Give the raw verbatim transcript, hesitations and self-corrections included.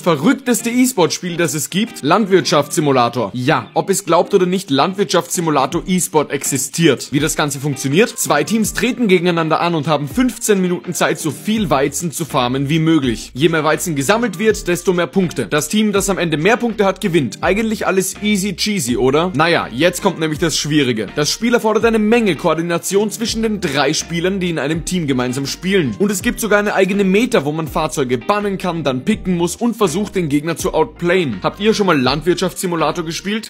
Verrückteste E-Sport-Spiel, das es gibt? Landwirtschaftssimulator. Ja, ob es glaubt oder nicht, Landwirtschaftssimulator E-Sport existiert. Wie das Ganze funktioniert? Zwei Teams treten gegeneinander an und haben fünfzehn Minuten Zeit, so viel Weizen zu farmen wie möglich. Je mehr Weizen gesammelt wird, desto mehr Punkte. Das Team, das am Ende mehr Punkte hat, gewinnt. Eigentlich alles easy cheesy, oder? Naja, jetzt kommt nämlich das Schwierige. Das Spiel erfordert eine Menge Koordination zwischen den drei Spielern, die in einem Team gemeinsam spielen. Und es gibt sogar eine eigene Meta, wo man Fahrzeuge bannen kann, dann picken muss und versucht, den Gegner zu outplayen. Habt ihr schon mal Landwirtschaftssimulator gespielt?